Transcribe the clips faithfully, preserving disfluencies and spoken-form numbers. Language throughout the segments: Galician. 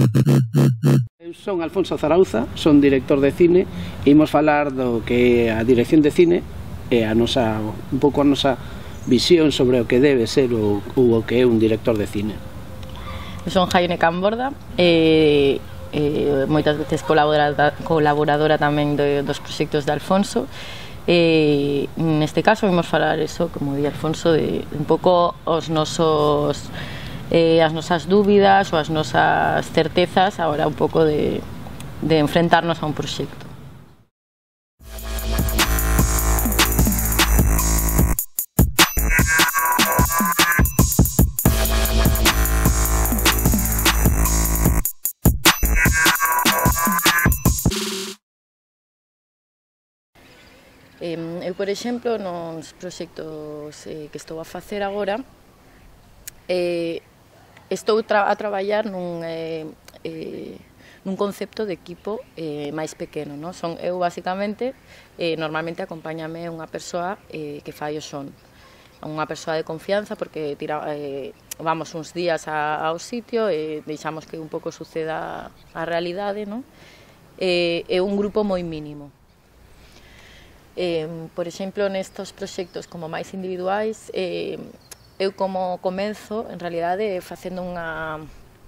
Eu son Alfonso Zarauza, son director de cine e imos falar do que a dirección de cine é a nosa, un pouco a nosa visión sobre o que debe ser o, o que é un director de cine. Eu son Jaime Camborda, e, e moitas veces colaboradora, colaboradora tamén de, dos proxectos de Alfonso. E neste caso vimos falar eso, como di Alfonso, de un pouco os nosos eh, as nosas dúbidas ou as nosas certezas a hora un pouco de, de enfrentarnos a un proxecto. Eu, por exemplo, nos proxectos eh, que estou a facer agora, eh, estou tra a traballar nun, eh, eh, nun concepto de equipo eh, máis pequeno, no? Son eu, basicamente, eh, normalmente acompáñame unha persoa eh, que fai o son, unha persoa de confianza, porque tira, eh, vamos uns días a, ao sitio e deixamos que un pouco suceda a realidade, no? E é un grupo moi mínimo. Eh, por exemplo, nestos proxectos como máis individuais, eh, eu como comenzo, en realidade, facendo unha,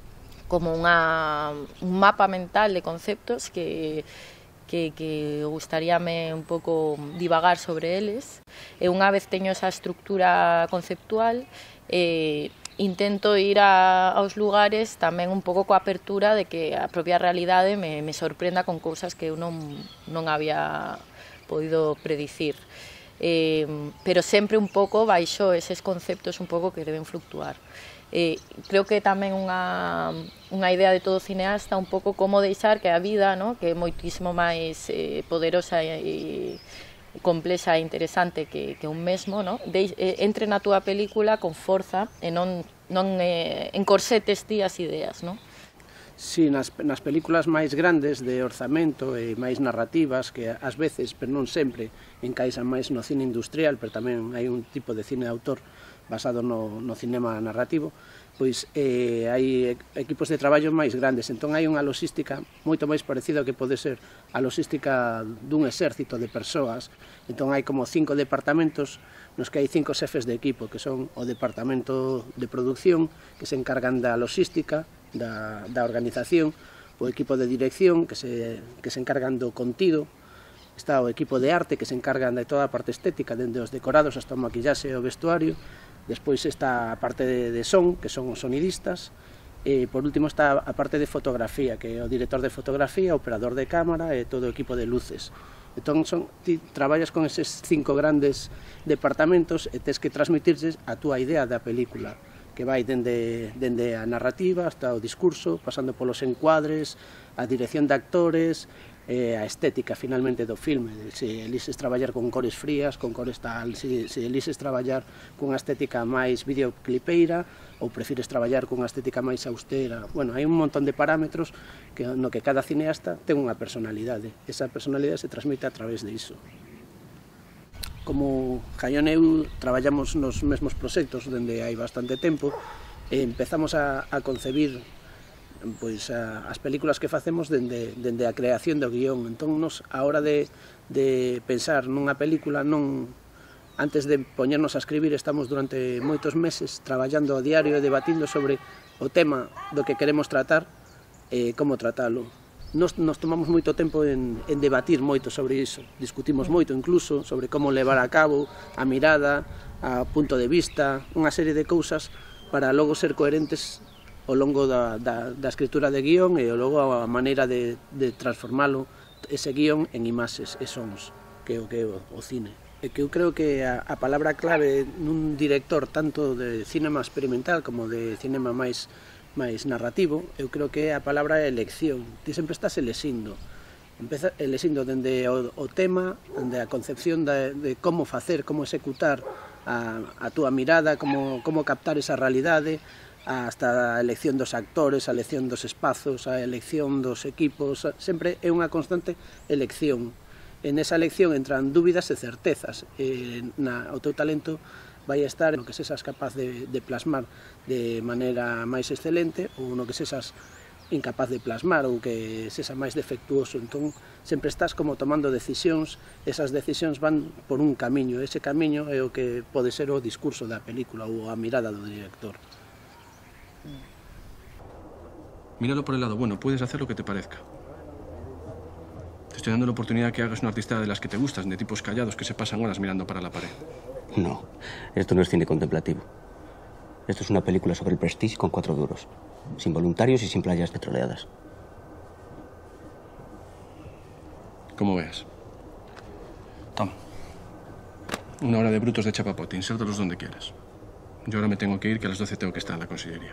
como unha, un mapa mental de conceptos que, que, que gustaríame un pouco divagar sobre eles, e unha vez teño esa estructura conceptual, eh, intento ir a, aos lugares tamén un pouco coa apertura de que a propia realidade me, me sorprenda con cousas que eu non, non había podido predicir, eh, pero sempre un pouco baixo eses conceptos un pouco que deben fluctuar. Eh, creo que tamén unha, unha idea de todo cineasta un pouco como deixar que a vida, no? Que é moitísimo máis eh, poderosa e, e complexa e interesante que, que un mesmo, no? De, eh, entre na túa película con forza e non, non eh, encorsetes ti as ideas, no? Si, nas, nas películas máis grandes de orzamento e máis narrativas, que ás veces, pero non sempre, encaixan máis no cine industrial, pero tamén hai un tipo de cine de autor basado no, no cinema narrativo, pois eh, hai equipos de traballo máis grandes, entón hai unha logística moito máis parecida ao que pode ser a logística dun exército de persoas. Entón hai como cinco departamentos nos que hai cinco xefes de equipo, que son o departamento de producción, que se encargan da logística, Da, da organización, o equipo de dirección que se, que se encargan do contido, está o equipo de arte que se encargan de toda a parte estética, dende os decorados hasta o maquillaxe e o vestuario, despois está a parte de, de son, que son os sonidistas, e por último está a parte de fotografía, que é o director de fotografía, o operador de cámara e todo o equipo de luces. Entón, son, ti traballas con eses cinco grandes departamentos e tes que transmitirles a túa idea da película, que vai dende, dende a narrativa hasta o discurso, pasando polos encuadres, a dirección de actores, eh, a estética finalmente do filme, se elises traballar con cores frías, con cores tal, se, se elises traballar cunha estética máis videoclipeira ou prefires traballar cunha estética máis austera. Bueno, hai un montón de parámetros que, no que cada cineasta ten unha personalidade. Esa personalidade se transmite a través de iso. Como Jaión e eu traballamos nos mesmos proxectos dende hai bastante tempo, e empezamos a, a concebir pois, a, as películas que facemos dende, dende a creación do guión. Entón, nos, a hora de, de pensar nunha película, non, antes de poñernos a escribir, estamos durante moitos meses traballando a diario e debatindo sobre o tema do que queremos tratar e como tratalo. Nos, nos tomamos moito tempo en, en debatir moito sobre iso, discutimos moito incluso sobre como levar a cabo a mirada, a punto de vista, unha serie de cousas para logo ser coherentes ao longo da, da, da escritura de guión e ao logo a maneira de, de transformalo ese guión en imaxes e sons, que é o que é o, o cine. E que eu creo que a, a palabra clave nun director tanto de cinema experimental como de cinema máis máis narrativo, eu creo que é a palabra elección. Ti sempre estás elexindo. Empeza elexindo dende o, o tema, dende a concepción de, de como facer, como executar a, a túa mirada, como, como captar esa realidade, hasta a elección dos actores, a elección dos espazos, a elección dos equipos, sempre é unha constante elección. En esa elección entran dúbidas e certezas. E na, o teu talento vai a estar no que sesas capaz de, de plasmar de maneira máis excelente ou no que sesas incapaz de plasmar ou que sexa máis defectuoso. Entón, sempre estás como tomando decisións, esas decisións van por un camiño, ese camiño é o que pode ser o discurso da película ou a mirada do director. Míralo por el lado bueno, puedes hacer lo que te parezca. Te estoy dando la oportunidad que hagas una artista de las que te gustan, de tipos callados que se pasan horas mirando para la pared. No, esto no es cine contemplativo. Esto es una película sobre el Prestige con cuatro duros, sin voluntarios y sin playas petroleadas. Como veas. Toma. Una hora de brutos de chapapote, insértalos donde quieras. Yo ahora me tengo que ir, que a las doce tengo que estar en la consellería.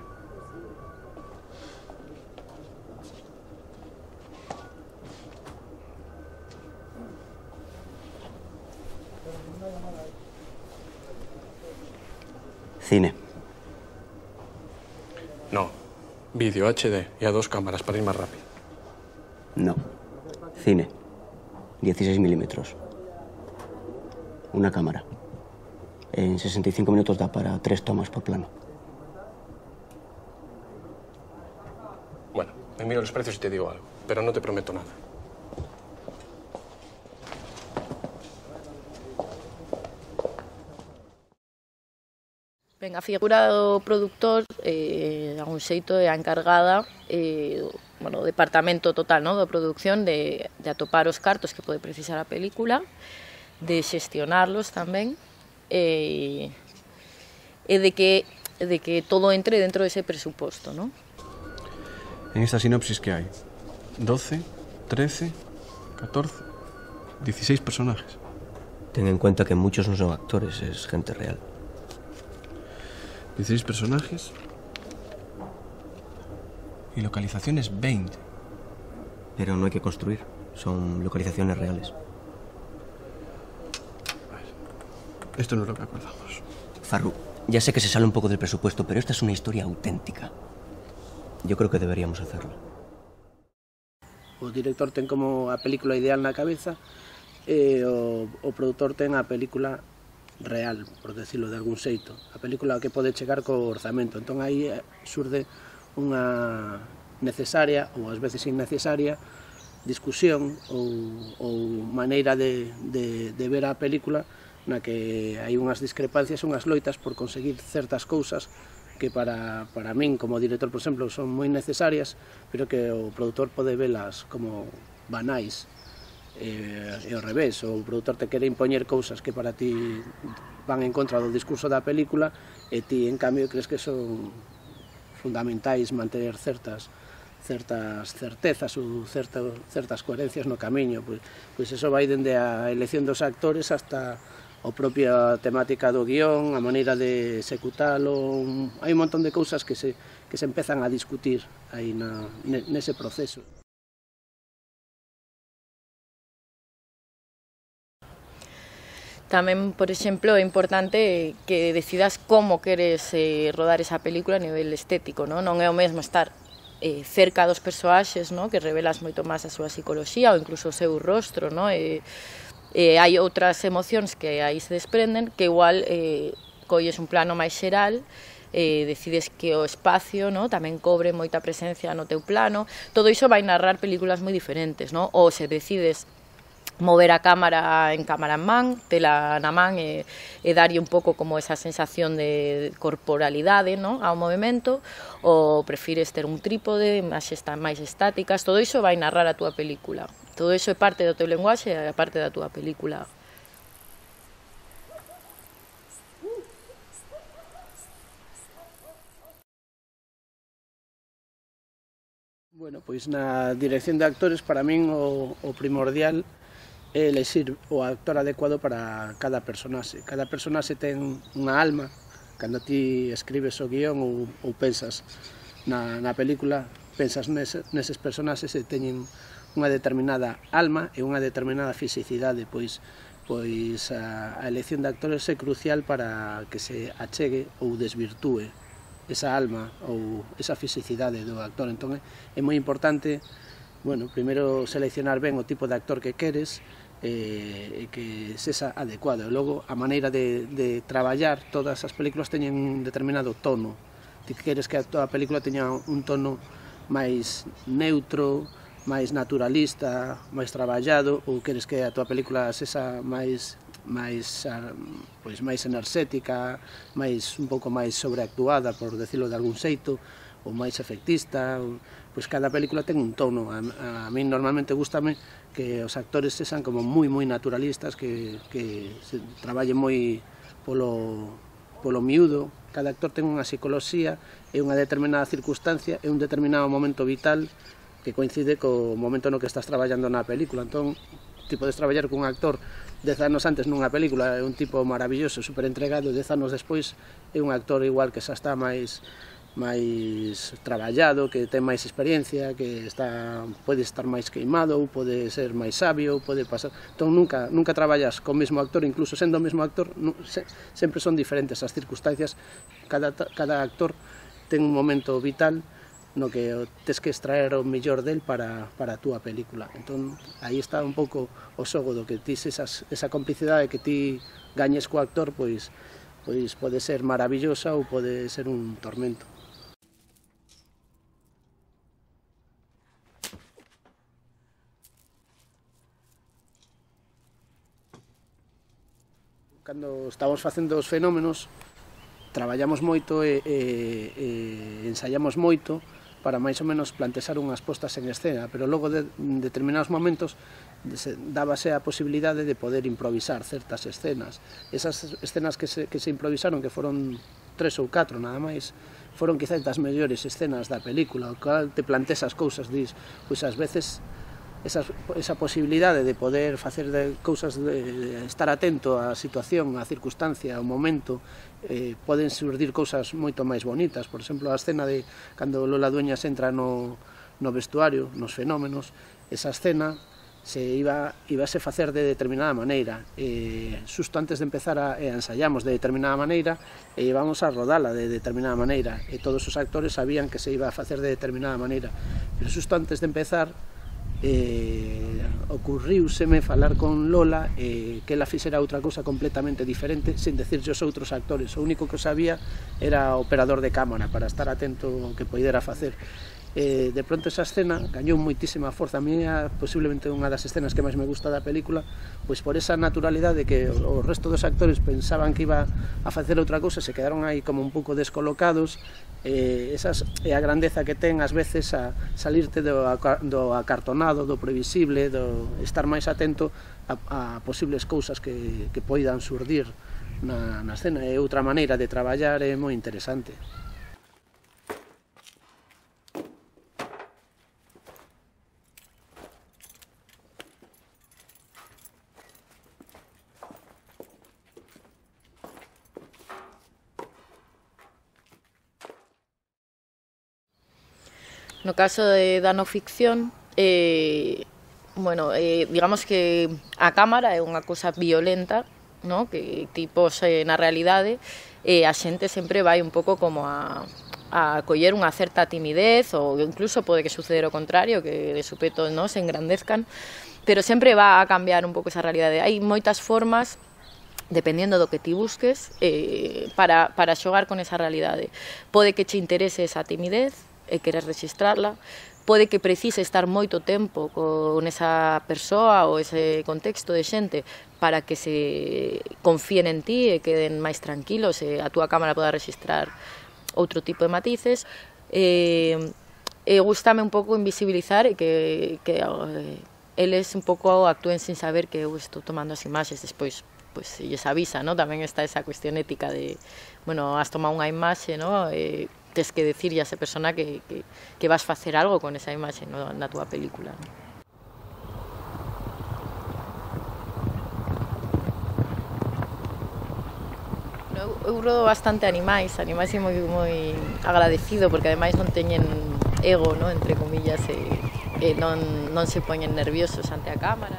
Cine. No. Vídeo H D y a dos cámaras para ir más rápido. No. Cine. dieciséis milímetros. Una cámara. En sesenta y cinco minutos da para tres tomas por plano. Bueno, me miro los precios y te digo algo, pero no te prometo nada. Ben, a figura do produtor, eh, a un xeito é a encargada eh, bueno, o departamento total, no, da producción de, de atopar os cartos que pode precisar a película, de xestionarlos tamén, e, e de, que, de que todo entre dentro dese presuposto, ¿no? En esta sinopsis que hay, doce, trece, catorce, dieciséis personajes. Ten en cuenta que muchos no son actores, es gente real. dieciséis personajes y localizaciones veinte. Pero no hay que construir, son localizaciones reales. Esto no es lo que acordamos. Farru, ya sé que se sale un poco del presupuesto, pero esta es una historia auténtica. Yo creo que deberíamos hacerlo. O director ten como a película ideal na cabeza e o, o produtor ten a película real, por decirlo de algún xeito, a película que pode chegar co orzamento. Entón aí surde unha necesaria ou ás veces innecesaria discusión ou, ou maneira de, de, de ver a película na que hai unhas discrepancias, unhas loitas por conseguir certas cousas que para, para min como director, por exemplo, son moi necesarias, pero que o produtor pode velas como banais. E, e ao revés, o produtor te quere impoñer cousas que para ti van en contra do discurso da película e ti, en cambio, crees que son fundamentais manter certas certas certezas ou certa, certas coherencias no camiño. Pois, pois eso vai dende a elección dos actores hasta a propia temática do guión, a maneira de executalo. Hai un montón de cousas que se, que se empezan a discutir aí na, nese proceso. Tamén, por exemplo, é importante que decidas como queres eh, rodar esa película a nivel estético, non? Non é o mesmo estar eh, cerca dos persoaxes, non? Que revelas moito máis a súa psicoloxía ou incluso o seu rostro, non? E, e hai outras emocións que aí se desprenden que igual eh, colles un plano máis xeral, eh, decides que o espacio, no, tamén cobre moita presencia no teu plano. Todo iso vai narrar películas moi diferentes, non? Ou se decides mover a cámara en cámara en man, tela na man e, e darlle un pouco como esa sensación de corporalidade, no, ao movimento, ou prefires ter un trípode, imaxes máis estáticas, todo iso vai narrar a túa película. Todo iso é parte do teu lenguaxe e é parte da túa película. Bueno, pois na dirección de actores, para min o, o primordial é elexir o actor adecuado para cada personaxe. Cada personaxe ten unha alma. Cando ti escribes o guión ou, ou pensas na, na película, pensas nese, neses personaxes e teñen unha determinada alma e unha determinada fisicidade. Pois, pois a, a elección de actores é crucial para que se achegue ou desvirtúe esa alma ou esa fisicidade do actor. Entón é moi importante, bueno, primeiro seleccionar ben o tipo de actor que queres e que sexa adecuado. E logo, a maneira de, de traballar, todas as películas teñen un determinado tono. Ti queres que a tua película teña un tono máis neutro, máis naturalista, máis traballado, ou queres que a tua película sexa máis máis pois máis enerxética, máis un pouco máis sobreactuada, por decirlo de algún xeito, ou máis efectista, ou, pois cada película ten un tono. A, a mí normalmente gústame que os actores sexan como moi moi naturalistas, que, que se traballen moi polo, polo miúdo. Cada actor ten unha psicoloxía e unha determinada circunstancia e un determinado momento vital que coincide co momento no que estás traballando na película. Entón, ti podes traballar cun actor dez anos antes nunha película, é un tipo maravilloso, super entregado, dez anos despois é un actor igual que xa está máis máis traballado, que ten máis experiencia, que está pode estar máis queimado, ou pode ser máis sabio, pode pasar. Entón nunca nunca traballas co mesmo actor, incluso sendo o mesmo actor, se, sempre son diferentes as circunstancias. Cada cada actor ten un momento vital no que tes que extraer o mellor del para, para a túa película. Entón, aí está un pouco o xogo do que ti esas, esa complicidade que ti gañes co actor, pois, pois pode ser maravillosa ou pode ser un tormento. Cando estamos facendo os fenómenos, traballamos moito e, e, e ensaiamos moito para máis ou menos plantexar unhas postas en escena, pero logo de, en determinados momentos dábase a posibilidade de poder improvisar certas escenas. Esas escenas que se, que se improvisaron, que foron tres ou catro nada máis, foron quizás das mellores escenas da película, o cual te plantexas cousas, dis, pois ás veces esa, esa posibilidade de poder facer de cousas, de estar atento á situación, á circunstancia, ao momento, eh, poden surdir cousas moito máis bonitas. Por exemplo, a escena de cando Lola Dueñas entra no, no vestuario, nos fenómenos, esa escena se iba, ibase facer de determinada maneira, e xusto antes de empezar a, e ensayamos de determinada maneira e íbamos a rodala de determinada maneira, e todos os actores sabían que se iba a facer de determinada maneira, pero xusto antes de empezar eh, ocurriuseme falar con Lola e eh, que ela fixera outra cousa completamente diferente sin decirlle aos outros actores. O único que sabía era o operador de cámara para estar atento ao que poidera facer. Eh, de pronto esa escena gañou moitísima forza. A mí é posiblemente unha das escenas que máis me gusta da película, pois por esa naturalidade que o resto dos actores pensaban que iba a facer outra cousa, se quedaron aí como un pouco descolocados. Eh, esas é a grandeza que ten ás veces a salirte do, do acartonado, do previsible, do estar máis atento a, a posibles cousas que, que poidan surdir na, na escena. É outra maneira de traballar, é moi interesante. No caso de, da no ficción, eh, bueno, eh, digamos que a cámara é unha cousa violenta, no? Que tipos eh, na realidade eh, a xente sempre vai un pouco como a, a coller unha certa timidez, ou incluso pode que suceder o contrario, que de supeto no, se engrandezcan, pero sempre va a cambiar un pouco esa realidade. Hai moitas formas, dependendo do que ti busques, eh, para, para xogar con esa realidade. Pode que che interese esa timidez e queres registrarla, pode que precise estar moito tempo con esa persoa ou ese contexto de xente para que se confíen en ti e queden máis tranquilos e a túa cámara poda registrar outro tipo de matices. E, e gustame un pouco invisibilizar e que, que eh, eles un pouco actúen sin saber que eu estou tomando as imaxes. Despois pois se lles avisa, no? Tamén está esa cuestión ética de, bueno, has tomado unha imaxe, no? E tes que decirlle a esa persona que, que, que vas facer algo con esa imaxe, no? Na túa película, no? Eu, eu rodo bastante animais, animais é moi, moi agradecido porque ademais non teñen ego, no? Entre comillas, e, e non, non se poñen nerviosos ante a cámara.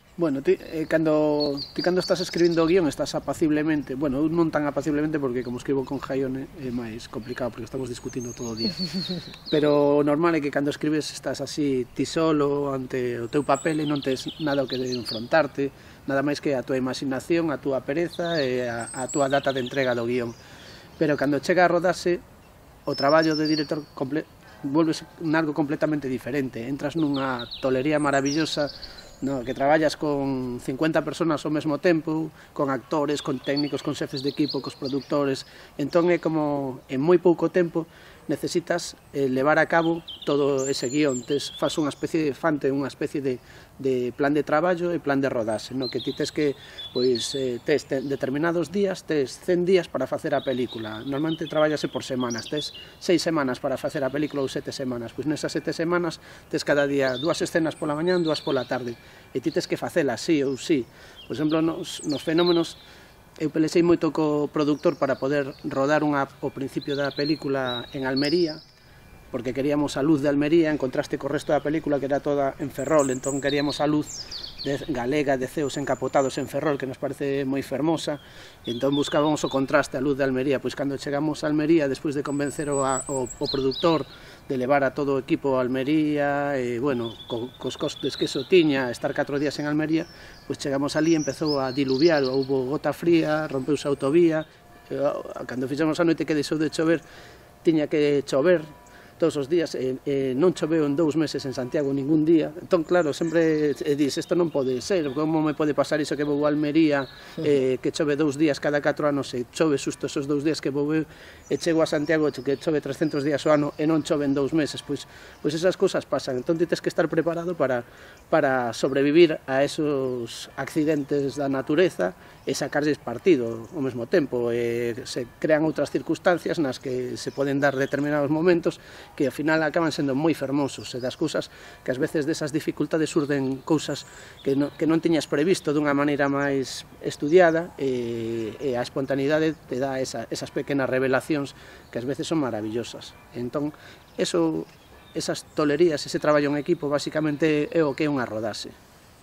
Bueno, ti, eh, cando, ti cando estás escribindo o guión estás apaciblemente, bueno, non tan apaciblemente porque como escribo con Jaione é máis complicado porque estamos discutindo todo o día, pero o normal é que cando escribes estás así ti solo ante o teu papel e non tes nada o que de enfrontarte, nada máis que a tua imaginación, a túa pereza e a, a túa data de entrega do guión, pero cando chega a rodarse o traballo de director comple volves algo completamente diferente, entras nunha tolería maravillosa no, que traballas con cincuenta personas ao mesmo tempo, con actores, con técnicos, con xefes de equipo, cos productores, entón é como en moi pouco tempo necesitas eh, levar a cabo todo ese guión, tes, faz unha especie de fante, unha especie de, de plan de traballo e plan de rodaxe, no? Que ti tes que, pois, eh, tes te, determinados días, tes cen días para facer a película, normalmente traballase por semanas, tes seis semanas para facer a película ou sete semanas, pois nesas sete semanas tes cada día dúas escenas pola mañán, dúas pola tarde, e ti tes que facela sí ou sí, por exemplo, nos, nos fenómenos, eu pelexei moito co productor para poder rodar unha, o principio da película en Almería, porque queríamos a luz de Almería en contraste co resto da película que era toda en Ferrol, entón queríamos a luz de galega de ceos encapotados en Ferrol, que nos parece moi fermosa, e entón buscábamos o contraste a luz de Almería, pois cando chegamos a Almería, despois de convencer o, a, o, o productor de levar a todo o equipo a Almería, e, bueno, co, cos costes que eso tiña, estar catro días en Almería, pois chegamos ali e empezou a diluviar, houve gota fría, rompeuse a autovía, e, cando fixemos a noite que deixou de chover, tiña que chover todos os días, e, e non choveu en dous meses en Santiago ningún día, entón claro, sempre e dis, isto non pode ser, como me pode pasar iso que vou a Almería, eh, que chove dous días cada catro anos, e chove xusto esos dous días que vou eu, e chego a Santiago que chove trescentos días ao ano e non chove en dous meses, pois, pois esas cousas pasan, entón ti tes que estar preparado para, para sobrevivir a esos accidentes da natureza e sacarles partido ao mesmo tempo, e se crean outras circunstancias nas que se poden dar determinados momentos que ao final acaban sendo moi fermosos, e das cousas que ás veces desas dificultades surden cousas que non, que non tiñas previsto dunha maneira máis estudiada, e, e a espontaneidade te dá esa, esas pequenas revelacións que ás veces son maravillosas. Entón, eso, esas tolerías, ese traballo en equipo, basicamente é o que é unha rodaxe.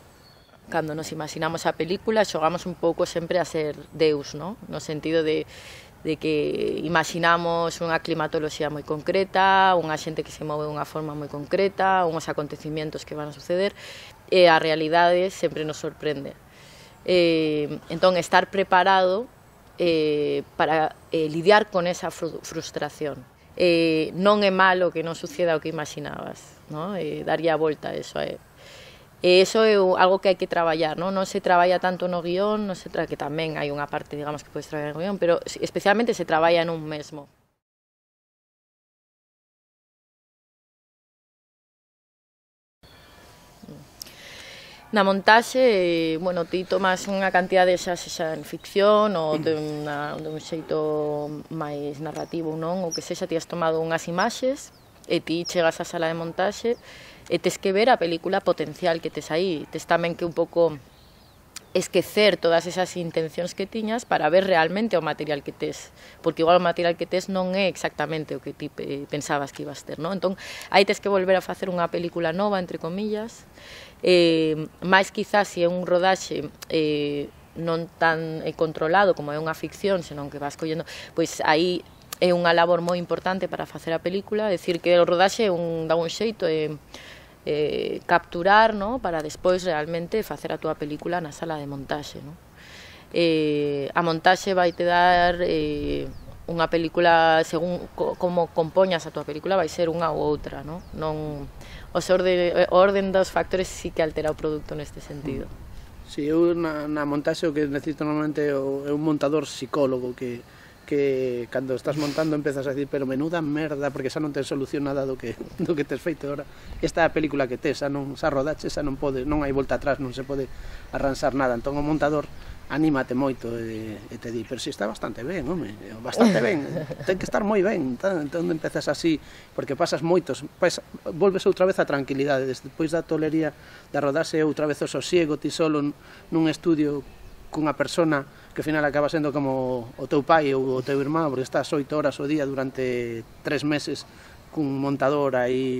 Cando nos imaginamos a película, xogamos un pouco sempre a ser Deus, ¿no? No sentido de de que imaginamos unha climatoloxía moi concreta, unha xente que se move dunha forma moi concreta, uns acontecimientos que van a suceder, e a realidade sempre nos sorprende. Eh, entón, estar preparado eh, para eh, lidiar con esa fru frustración. Eh, non é malo que non suceda o que imaginabas, ¿no? Eh, daría a volta a eso, eh. E iso é algo que hai que traballar, non? Non se traballa tanto no guión, non se tra... que tamén hai unha parte, digamos, que podes traballar no guión, pero especialmente se traballa nun mesmo. Na montaxe, bueno, ti tomas unha cantidade xa, xa en ficción ou de, unha, de un xeito máis narrativo ou non, ou que sexa, ti has tomado unhas imaxes e ti chegas á sala de montaxe e tes que ver a película potencial que tes aí, tes tamén que un pouco esquecer todas esas intencións que tiñas para ver realmente o material que tes, porque igual o material que tes non é exactamente o que ti pensabas que ibas ter, non? Entón, aí tes que volver a facer unha película nova, entre comillas, eh, máis quizás se é un rodaxe eh, non tan eh, controlado como é unha ficción, senón que vas collendo, pois aí é unha labor moi importante para facer a película, decir que o rodaxe é un, dá un xeito e eh, Eh, capturar, ¿no? Para despois realmente facer a túa película na sala de montaxe, ¿no? Eh, a montaxe vai te dar eh, unha película, según co, como compoñas a túa película, vai ser unha ou outra, ¿no? Non, os orde, o orden dos factores sí que altera o produto neste sentido. Si, eu na, na montaxe o que necesito normalmente é un montador psicólogo que que cando estás montando empezas a decir pero menuda merda, porque xa non ten solución nada do que, do que tes feito agora. Esta é a película que tes, xa non, xa rodache, xa non pode, non hai volta atrás, non se pode arranxar nada. Entón o montador anímate moito e, e te di, pero si está bastante ben, home, bastante ben, ten que estar moi ben. Entón empezas así, porque pasas moitos, pas, volves outra vez a tranquilidade, despois da tolería da rodarse outra vez o sosiego, ti solo nun estudio cunha persona que ao final acaba sendo como o teu pai ou o teu irmán, porque estás oito horas ao día durante tres meses cun montador aí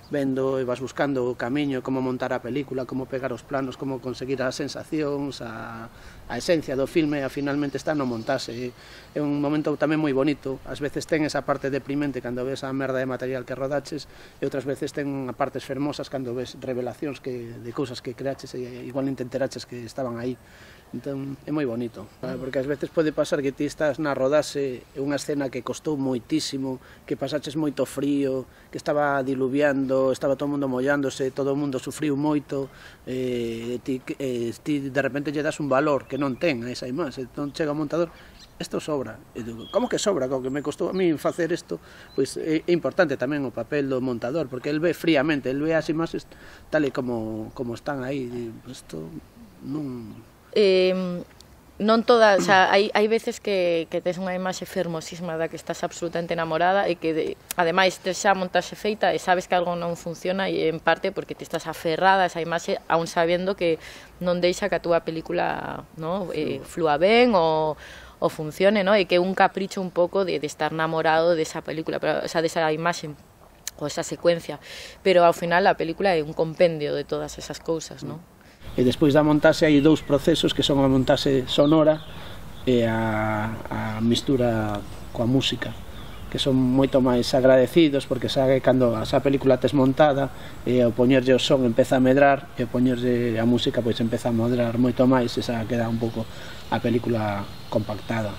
vendo e vas buscando o camiño, como montar a película, como pegar os planos, como conseguir as sensacións, a, a esencia do filme, a finalmente está no montase. É un momento tamén moi bonito, ás veces ten esa parte deprimente cando ves a merda de material que rodaches, e outras veces ten a partes fermosas cando ves revelacións que, de cousas que creaches e igual intenteraches que estaban aí. Entón, é moi bonito, porque ás veces pode pasar que ti estás na rodase unha escena que costou moitísimo, que pasaches moito frío, que estaba diluviando, estaba todo o mundo mollándose, todo o mundo sufriu moito, e ti, e ti de repente lle das un valor que non ten a esa imaxe, entón chega o montador, isto sobra. E digo, como que sobra? Co que me costou a mí facer isto, pois é, é importante tamén o papel do montador, porque el ve fríamente, el ve as imaxes tal e como, como están aí, e isto non... Eh, non todas, o sea, hai, hai veces que, que tes unha imaxe fermosísima da que estás absolutamente enamorada e que, de, ademais, tes xa a montaxe feita e sabes que algo non funciona e en parte porque te estás aferrada a esa imaxe aún sabendo que non deixa que a túa película, no, eh, flúa ben ou, ou funcione, no? E que é un capricho un pouco de, de estar namorado desa película, pero, o sea, desa imaxe ou esa secuencia, pero ao final a película é un compendio de todas esas cousas, no? E despois da montaxe hai dous procesos que son a montaxe sonora e a, a mistura coa música, que son moito máis agradecidos porque sabe cando esa película tes montada e ao poñerlle o son empeza a medrar e ao poñerlle a música pois empeza a medrar moito máis e xa queda un pouco a película compactada.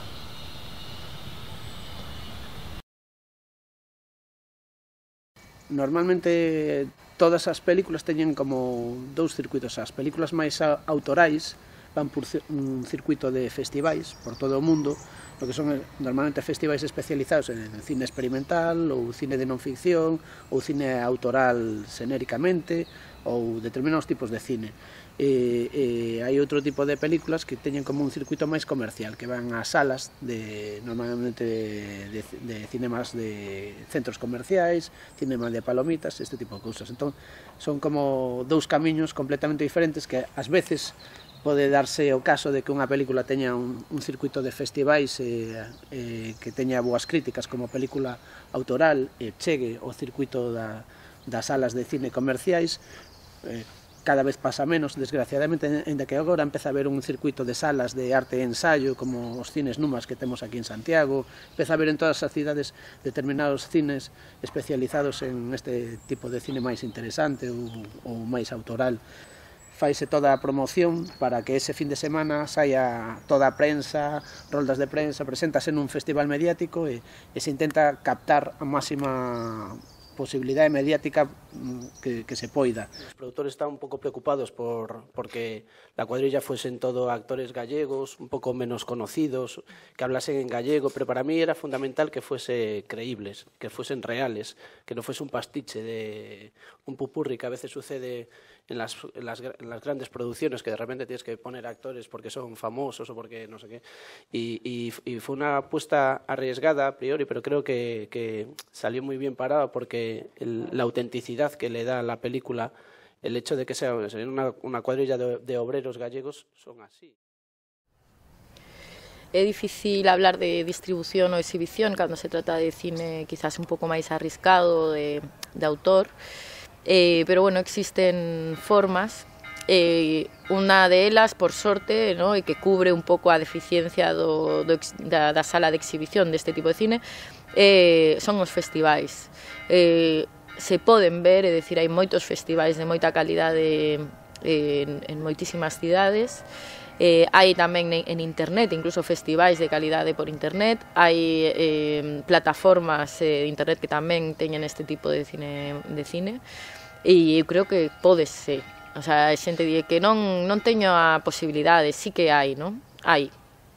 Normalmente todas as películas teñen como dous circuitos. As películas máis autorais van por un circuito de festivais por todo o mundo, lo que son normalmente festivais especializados en cine experimental ou cine de non ficción ou cine autoral xenéricamente ou determinados tipos de cine. E, e hai outro tipo de películas que teñen como un circuito máis comercial, que van a salas de normalmente de, de cinemas de centros comerciais, cinema de palomitas, este tipo de cousas. Entón, son como dous camiños completamente diferentes que ás veces pode darse o caso de que unha película teña un, un circuito de festivais e, e que teña boas críticas como película autoral e chegue ao circuito da, das salas de cine comerciais. eh, cada vez pasa menos, desgraciadamente, ainda que agora empeza a haber un circuito de salas de arte e ensaio, como os cines Numas que temos aquí en Santiago, empeza a haber en todas as cidades determinados cines especializados en este tipo de cine máis interesante ou, ou máis autoral. Faise toda a promoción para que ese fin de semana saia toda a prensa, roldas de prensa, presentase nun festival mediático e, e se intenta captar a máxima posibilidade mediática que, que se poida. Os produtores están un pouco preocupados por porque la cuadrilla fuesen todo actores gallegos, un pouco menos conocidos, que hablasen en gallego, pero para mí era fundamental que fuese creíbles, que fuesen reales, que non fuese un pastiche de un pupurri que a veces sucede en las, en las, en las grandes producciones, que de repente tienes que poner actores porque son famosos o porque no sé qué. Y, y, y fue una apuesta arriesgada a priori, pero creo que, que salió muy bien parada porque el, la autenticidad que le da a la película, el hecho de que sea una, una cuadrilla de, de obreros gallegos, son así. É difícil hablar de distribución ou exhibición cando se trata de cine quizás un pouco máis arriscado de, de autor, eh, pero bueno, existen formas, eh, unha de elas, por sorte, ¿no? E que cubre un pouco a deficiencia do, do, da, da sala de exhibición deste tipo de cine, eh, son os festivais. Eh, se poden ver, é dicir, hai moitos festivais de moita calidade en, en moitísimas cidades. Eh, hai tamén en internet, incluso festivais de calidade por internet, hai eh, plataformas eh, de internet que tamén teñen este tipo de cine, de cine e eu creo que pode ser, o sea, a xente di que non, non teño a posibilidade, sí que hai, non? Hai.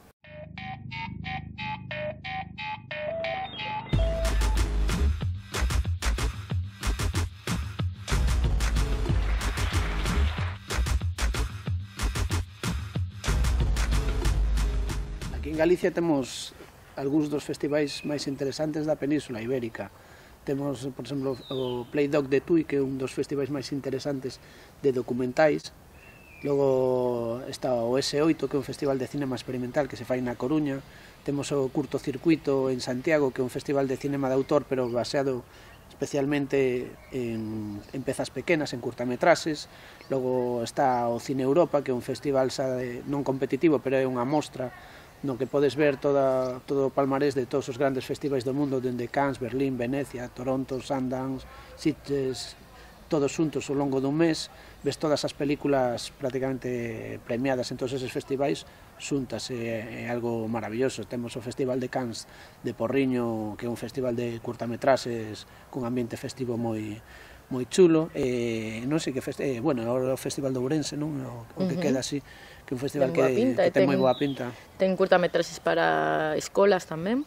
En Galicia temos algúns dos festivais máis interesantes da Península Ibérica. Temos, por exemplo, o Playdoc de Tui, que é un dos festivais máis interesantes de documentais. Logo está o ese oito, que é un festival de cinema experimental que se fai na Coruña. Temos o Curtocircuito en Santiago, que é un festival de cinema de autor, pero baseado especialmente en, en pezas pequenas, en curtametraxes. Logo está o Cine Europa, que é un festival xa de, non competitivo, pero é unha mostra no que podes ver toda, todo o palmarés de todos os grandes festivais do mundo, dende Cannes, Berlín, Venecia, Toronto, Sundance, Sitges, todos xuntos ao longo dun mes. Ves todas as películas prácticamente premiadas en todos esos festivais xuntas, é, é algo maravilloso. Temos o Festival de Cannes de Porriño, que é un festival de curtametraxes cun ambiente festivo moi moi chulo, e non sei que fest... eh, bueno, o Festival de Ourense, non? O, o que uh -huh. queda así, que é un festival que, pinta, que ten, ten moi boa pinta. Ten curtametraxes para escolas tamén.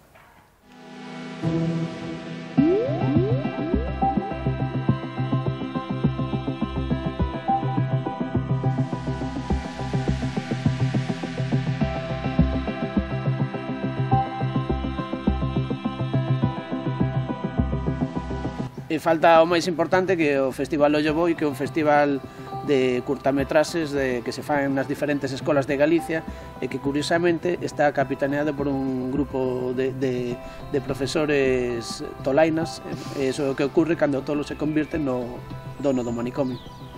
E falta o máis importante, que é o Festival Ollo Boi, que é un festival de curtametraxes de, que se fan nas diferentes escolas de Galicia e que curiosamente está capitaneado por un grupo de, de, de profesores tolainas. E iso é o que ocurre cando o tolo se convirte no dono do manicomio.